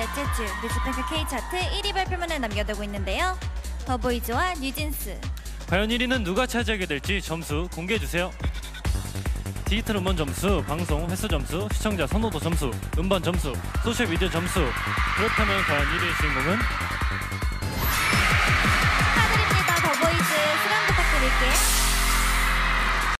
넷째 주 뮤직뱅크 K차트 1위 발표만을 남겨두고 있는데요. 더보이즈와 뉴진스. 과연 1위는 누가 차지하게 될지 점수 공개해주세요. 디지털 음원 점수, 방송 횟수 점수, 시청자 선호도 점수, 음반 점수, 소셜미디어 점수. 그렇다면 과연 1위의 주인공은?